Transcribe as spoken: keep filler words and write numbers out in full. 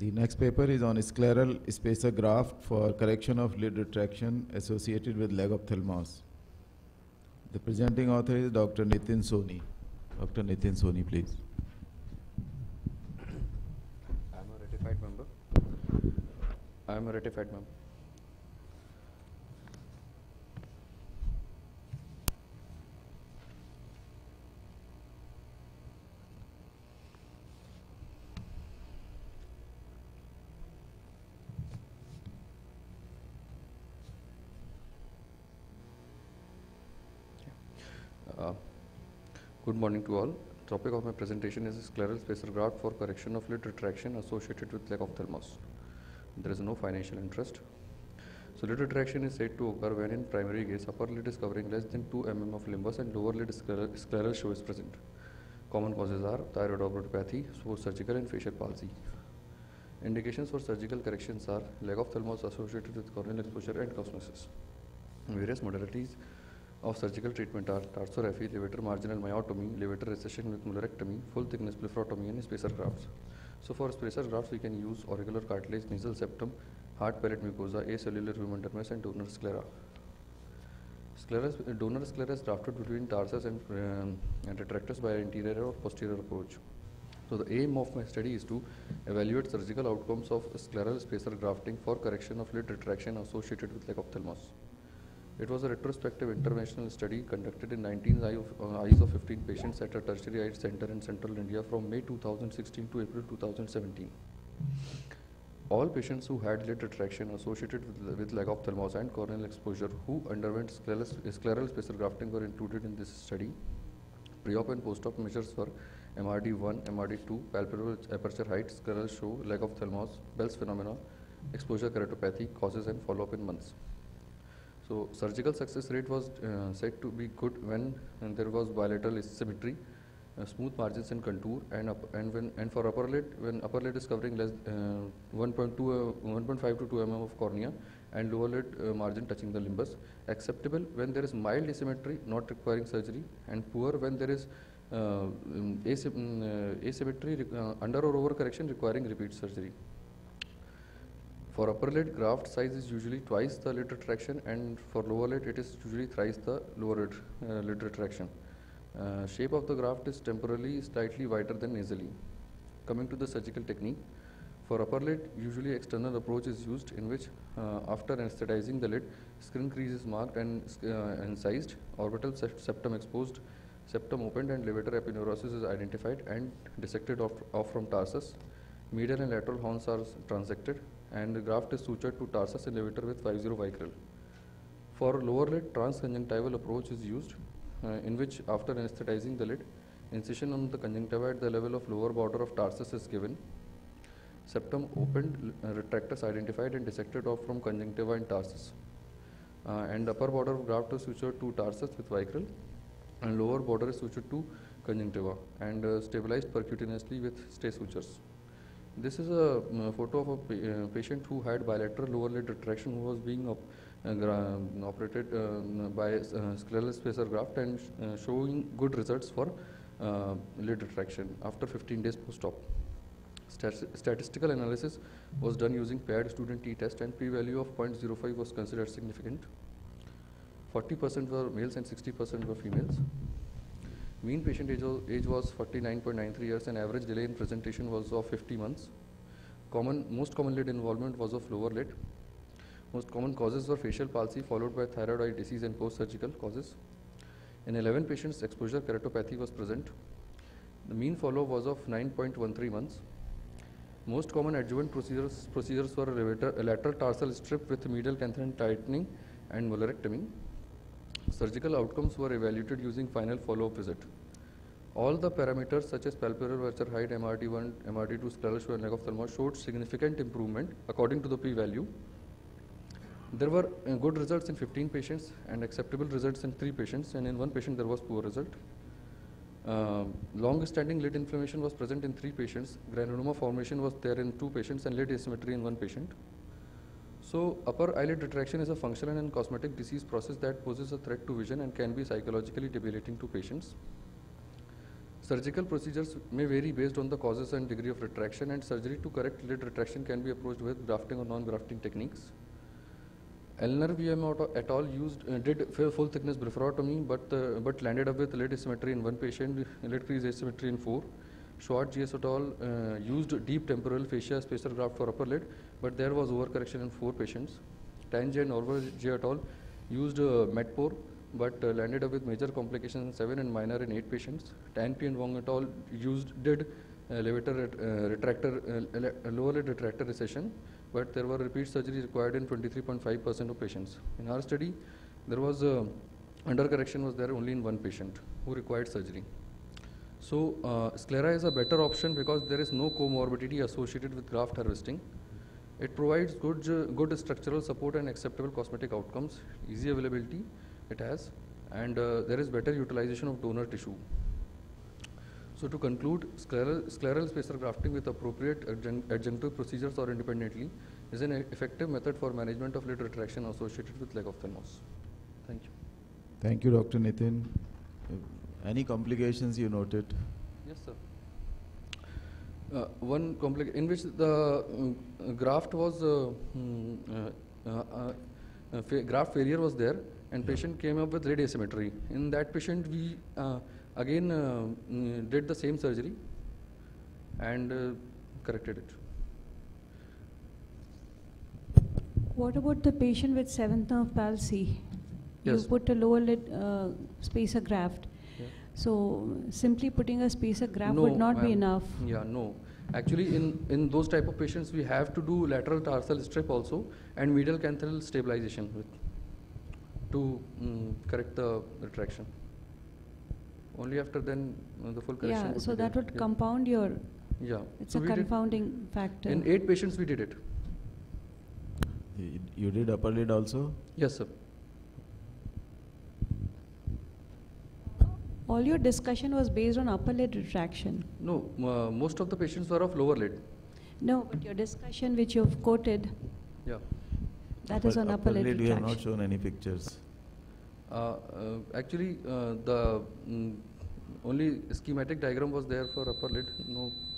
The next paper is on scleral spacer graft for correction of lid retraction associated with leg ophthalmos. The presenting author is Doctor Nitin Soni. Doctor Nitin Soni, please. I am a ratified member. I am a ratified member. Uh, good morning to all. Topic of my presentation is scleral spacer graft for correction of lid retraction associated with leg ophthalmos. There is no financial interest. So lid retraction is said to occur when in primary gaze upper lid is covering less than two millimeters of limbus and lower lid scleral, scleral show is present. Common causes are thyroid orbitopathy, so surgical and facial palsy. Indications for surgical corrections are leg ophthalmos associated with corneal exposure and cosmesis. Various modalities of surgical treatment are tarsorrhaphy, levator marginal myotomy, levator recession with mullarectomy, full thickness blepharotomy, and spacer grafts. So for spacer grafts, we can use auricular cartilage, nasal septum, hard palate mucosa, acellular human dermis, and donor sclera. Scleras, uh, donor sclera is grafted between tarsus and, um, and retractors by anterior or posterior approach. So the aim of my study is to evaluate surgical outcomes of scleral spacer grafting for correction of lid retraction associated with leg ophthalmos. It was a retrospective interventional study conducted in nineteen eye of, uh, eyes of fifteen patients at a tertiary eye center in central India from May two thousand sixteen to April two thousand seventeen. All patients who had lid retraction associated with, with leg ophthalmos and corneal exposure who underwent scleral, scleral spacer grafting were included in this study. Pre-op and post-op measures were M R D one, M R D two, palpebral aperture height, scleral show, leg ophthalmos, Bell's phenomena, exposure keratopathy, causes and follow-up in months. So surgical success rate was uh, said to be good when and there was bilateral symmetry, uh, smooth margins and contour, and up, and when and for upper lid when upper lid is covering less uh, one point two, uh, one point five to two millimeters of cornea and lower lid uh, margin touching the limbus. Acceptable when there is mild asymmetry not requiring surgery, and poor when there is uh, um, asym uh, asymmetry uh, under or over correction requiring repeat surgery. For upper lid, graft size is usually twice the lid retraction, and for lower lid, it is usually thrice the lower lid, uh, lid retraction. Uh, shape of the graft is temporally slightly wider than nasally. Coming to the surgical technique, for upper lid, usually external approach is used in which, uh, after anesthetizing the lid, skin crease is marked and uh, incised, orbital septum exposed, septum opened, and levator epineuritis is identified and dissected off, off from tarsus. Medial and lateral horns are transected, and the graft is sutured to tarsus and levator with five zero vicryl. For lower lid, transconjunctival approach is used, uh, in which after anesthetizing the lid, incision on the conjunctiva at the level of lower border of tarsus is given. Septum opened, uh, retractors identified and dissected off from conjunctiva and tarsus. Uh, and upper border of graft is sutured to tarsus with vicryl, and lower border is sutured to conjunctiva and uh, stabilized percutaneously with stay sutures. This is a uh, photo of a pa uh, patient who had bilateral lower lid retraction who was being op uh, operated uh, by uh, scleral spacer graft and sh uh, showing good results for uh, lid retraction after fifteen days post-op. Stat statistical analysis was done using paired student t-test, and p-value of zero point zero five was considered significant. forty percent were males and sixty percent were females. Mean patient age, age was forty-nine point nine three years, and average delay in presentation was of fifty months. Common, most common lid involvement was of lower lid. Most common causes were facial palsy followed by thyroid eye disease and post-surgical causes. In eleven patients, exposure keratopathy was present. The mean follow was of nine point one three months. Most common adjuvant procedures, procedures were levator, lateral tarsal strip with medial canthrin tightening and mullarectomy. Surgical outcomes were evaluated using final follow-up visit. All the parameters such as palpebral aperture height, M R D one, M R D two, scleral show, and leg ophthalmos showed significant improvement according to the p-value. There were uh, good results in fifteen patients and acceptable results in three patients, and in one patient there was poor result. Uh, long-standing lid inflammation was present in three patients. Granuloma formation was there in two patients, and lid asymmetry in one patient. So upper eyelid retraction is a functional and cosmetic disease process that poses a threat to vision and can be psychologically debilitating to patients. Surgical procedures may vary based on the causes and degree of retraction, and surgery to correct lid retraction can be approached with grafting or non-grafting techniques. Elner V M et al. used uh, did full thickness blepharotomy, but uh, but landed up with lid asymmetry in one patient, lid crease asymmetry in four. Schwartz G S et al. Uh, used deep temporal fascia spacer graft for upper lid, but there was overcorrection in four patients. Tan J and Orver J et al. used uh, Medpor, but uh, landed up with major complications in seven and minor in eight patients. Tan P and Wong et al. used did uh, levator ret, uh, retractor uh, lower lid retractor recession, but there were repeat surgery required in twenty-three point five percent of patients. In our study, there was uh, undercorrection was there only in one patient who required surgery. So uh, sclera is a better option because there is no comorbidity associated with graft harvesting. It provides good, uh, good structural support and acceptable cosmetic outcomes, easy availability it has, and uh, there is better utilization of donor tissue. So to conclude, scleral, scleral spacer grafting with appropriate adjun adjunctive procedures or independently is an effective method for management of lid retraction associated with leg ophthalmos. Thank you. Thank you, Doctor Nitin. Uh, any complications you noted? Yes, sir. Uh, one complication in which the uh, graft was uh, mm, uh, uh, uh, fa graft failure was there, and yeah. patient came up with lid asymmetry. In that patient, we uh, again uh, mm, did the same surgery and uh, corrected it. What about the patient with seventh nerve palsy? Yes. You put a lower lid uh, spacer graft. Yeah. So simply putting a spacer graft no, would not be um, enough. Yeah, no. Actually, in, in those type of patients, we have to do lateral tarsal strip also and medial canthal stabilization with, to um, correct the retraction. Only after then uh, the full correction. Yeah, would so be that there. would yeah. compound your, Yeah. it's so a we did confounding factor. in eight patients, we did it. You, you did upper lid also? Yes, sir. All your discussion was based on upper lid retraction. No, uh, most of the patients were of lower lid. No, but your discussion which you've quoted, Yeah. that upper, is on upper, lid lid you have retraction. not shown any pictures. Uh, uh, actually, uh, the mm, only schematic diagram was there for upper lid. No